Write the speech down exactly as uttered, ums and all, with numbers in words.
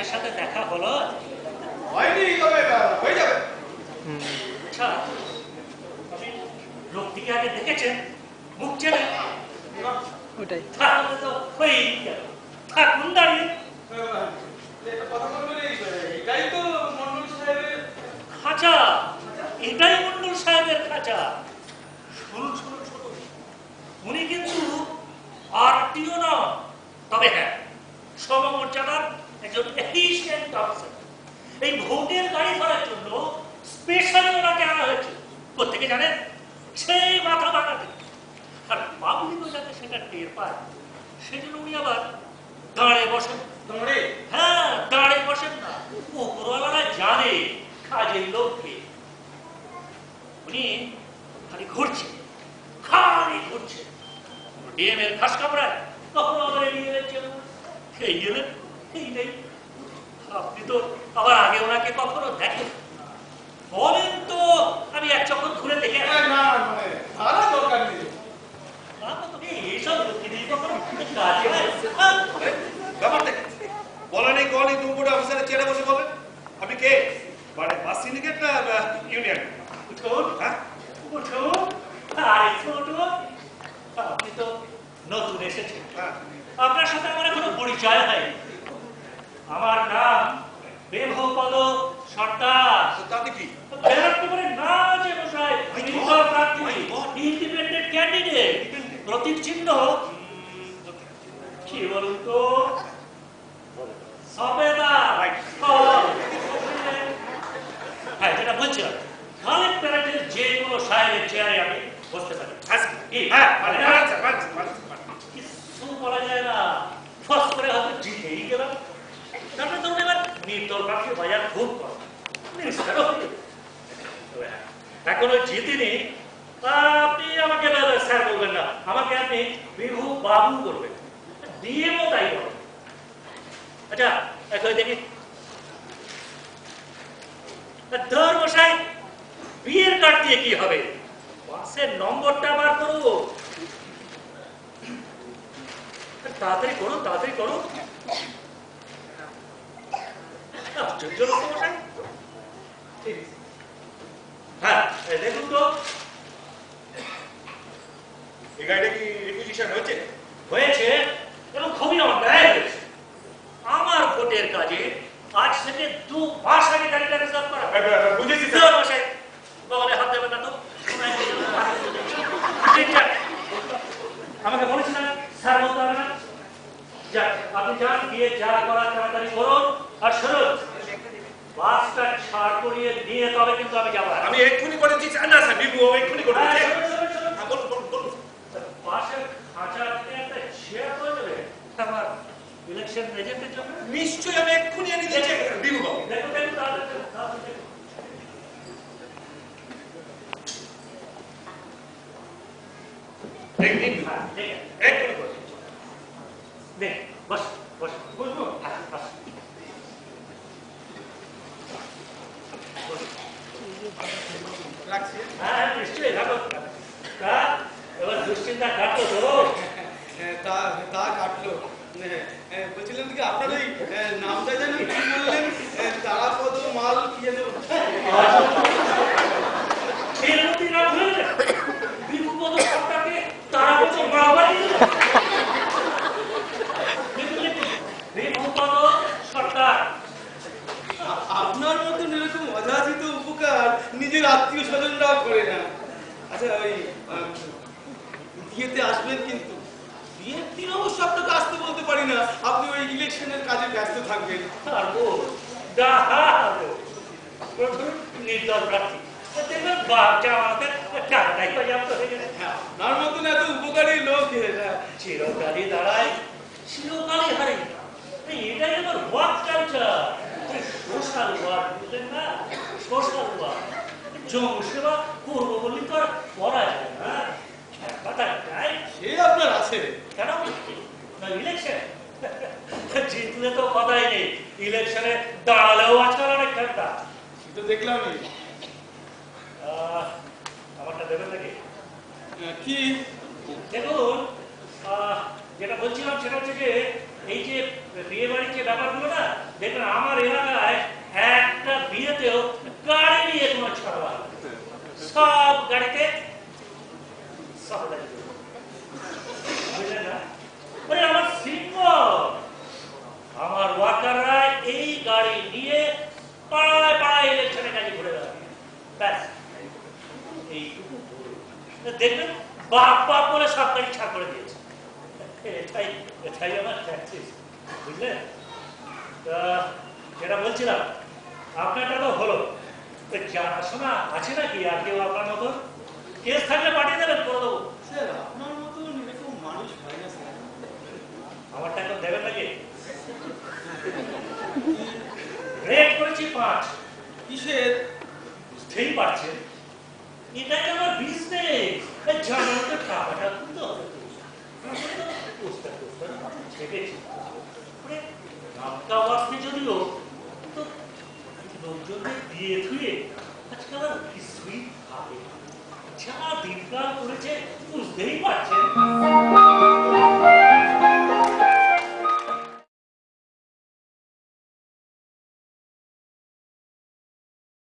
সাথে দেখা হলো? হয়নি, তবে হয়ে যাবে। আচ্ছা, আপনি লোকটিকে আগে দেখেছেন? মুখ চেনে? ওটাই তাহলে তো হয়েই গেল। থাকুন দাঁড়িয়ে। কথা বলবেন, এটাই তো মন্ডল সাহেবের খাঁচা। এটাই মন্ডল সাহেবের খাঁচা। শুনুন শুনুন শুনুন, উনি কিন্তু আরটিও নন, তবে হ্যাঁ সমমর্যাদার একজন এফিশিয়েন্ট অফিসার। এই ভোটের গাড়ি ধরার জন্য স্পেশালি ওনাকে আনা হয়েছে। প্রত্যেকে জানেন, সেই মাথা বাঁকাতে। আর পাবলিকও যাতে সেটা টের পায়, সেজন্য উনি আবার দাঁড়ে বসেন। দাঁড়ে? হ্যাঁ, দাঁড়ে বসেন না। উপরওয়ালারা জানে কাজের লোককে। উনি খালি ঘুরছে, খালি ঘুরছে। ডিএম এর খাস কামরায়, কখনো আবার এড়িয়ে যাচ্ছে। এই গেলেন, এই নেই। আপনি তো আবার আগে ওনাকে কখনো দেখেন? বলেন তো, আমি এক চক্কর ঘুরে দেখে। না না, মানে ভাড়া দরকার নেই। এইসব লোককে দিয়ে কখনো কাজে ব্যাপার দেখে বলা নেই, কল নেই, দুপুরে অফিসারের চেয়ারে বসে বলেন আপনি কে? মানে বাস সিন্ডিকেট না ইউনিয়ন? উঠুন, হ্যাঁ উঠুন, আর একটু উঠুন। আপনি তো নতুন এসেছেন, হ্যাঁ আপনার সাথে আমার কোনো পরিচয় হয়নি। আমার নাম বেভপদ সর্দার। তাতে কি? বেরোতে পারে না যে মশাই, নির্দল প্রার্থী, ইন্ডিপেন্ডেন্ট ক্যান্ডিডেট। প্রতীক চিহ্ন কি বলুন তো? সবেদা। হ্যাঁ, যেটা বলছিলাম, কালেক্টরেটের যে কোনো সাহেবের চেয়ারে আমি বসতে পারি। হ্যাঁ মানে কিছু বলা যায় না, ফস করে হয়তো জিতেই গেলাম। তারপরে ধরুন এবার নির্দল প্রার্থীর বাজার খুব কম, মিনিস্টারও হয়ে গেল। এখনো জিতিনি, আপনি আমাকে স্যার বলবেন না, আমাকে আপনি বিভু বাবু বলবেন। ডিএমও তাই বলেন। আচ্ছা, এখন দেখি ধর মশাই, বিয়ের কার্ড দিয়ে কি হবে? বাসের নম্বরটা বার করো। তাড়াতাড়ি করুন, তাড়াতাড়ি করুন। আশ্চর্য লোক মশাই। হ্যাঁ, দেখুন তো, এই গাড়িটা কি রিকুইজিশন হয়েছে? হয়েছে এবং খুবই অন্যায় হয়েছে। আমার ভোটের কাজে আজ থেকে দু মাস আগে গাড়িটা রিজার্ভ করা। বুঝেছি স্যার মশাই, বলে হাত দেবেন না তো। আমাকে বলেছিলেন স্যার বলতে হবে না। যাক, আপনি যান, গিয়ে যা করার তাড়াতাড়ি করুন। আর শুনুন, বাসটা ছাড় করিয়ে নিয়ে তবে কিন্তু আমি যাবো। আমি এক্ষুনি করে দিচ্ছি। না স্যার, বিভু এক্ষুনি করে দিচ্ছি। হ্যাঁ বলুন বলুন বলুন। বাসের খাঁচা থেকে একটা শেয়ার করে দেবে আমার ইলেকশন এজেন্টের জন্য। নিশ্চয়ই আমি এক্ষুনি এনে দিচ্ছি বিভু বাবু। দেখুন দেখুন, তাড়াতাড়ি তাড়াতাড়ি দেখুন। দেখ দিন হ্যাঁ, ঠিক আছে। এক্ষুনি করে দিচ্ছি। দেখ, বস বস বসবো? হ্যাঁ, বস। রাখছি। হ্যাঁ, নিশ্চয়ই রাখো। তা এবার দুশ্চিন্তা কাটলো তো? তা তা কাটলো। বলছিলাম কি, আপনার ওই নামটা যেন কি বললেন? তারাপদ মাল কি যেন? এরকমই নাম হয়ে যায়। বিভুপদ সরকারকে তারাপদ মাল বানিয়ে দিল। বিভুপদ সরকার। আপনার মতন এরকম অযাচিত উপকার নিজের আত্মীয় স্বজনরাও করে না। আচ্ছা, ওই বিয়েতে আসবেন কিন্তু? বিয়ের দিন অবশ্য আপনাকে আসতে বলতে পারি না, আপনি ওই ইলেকশনের কাজে ব্যস্ত থাকবেন। পারবো, ডাহাবো। নির্দল প্রার্থী, দেখবেন বাপটা আমাদের টাকাটাই পর্যাপ্ত হয়ে গেছে। আপনার মতন এত উপকারী লোক চিরকালই দাঁড়ায়, চিরকালই হারে। এটাই আমার ওয়ার্ক কালচার, সোশ্যাল ওয়ার্ক, বুঝলেন না? Social work. জনসেবা করবো বললে তো আর করা যায় না। কথা যায় সে আপনার আছে। কেন? ইলেকশন জিতলে তো কথাই নেই, ইলেকশনে দাঁড়ালেও আজকাল অনেক ঘন্টা। তো দেখলামই। আমারটা দেবেন নাকি? কি দেখুন, যেটা বলছিলাম সেটা হচ্ছে যে এই যে বিয়ে বাড়ির যে ব্যাপারগুলো না, দেখবেন আমার এলাকায় একটা বিয়েতেও গাড়ি নিয়ে তোমার ছাড়া হয়, সব গাড়িতে সব গাড়িতে বুঝলেন না? ওরে আমার সিংহ, আমার ওয়ার্কাররা এই গাড়ি নিয়ে পাড়ায় পাড়ায় ইলেকশনের কাজে ঘুরে বেড়াবে, ব্যাস এইটুকু দেখবেন বাপ বাপ বলে সব গাড়ি ছাড় করে দিয়েছে। এটাই এটাই আমার প্র্যাকটিস, বুঝলেন? তা যেটা বলছিলাম আপনারটা তো হলো, জানাশোনা আছে নাকি আর কেউ আপনার মতো? কেস থাকলে পাঠিয়ে দেবেন, করে দেবো। স্যার আপনার মতন এরকম মানুষ হয় না স্যার। আমারটা এখন দেবেন নাকি? রেট করেছি পাঁচ। কিসের? বুঝতেই পারছেন এটাই আমার বিজনেস, জানার তো টাকাটা তুলতে হবে। পোস্টার টোস্টার ছেড়েছি, নামটা বাঁচতে যদিও তো লোকজনদের দিয়ে ধুয়ে আজকাল আর কিছুই ভাবে যা দিনকাল করেছে বুঝতেই পারছেন।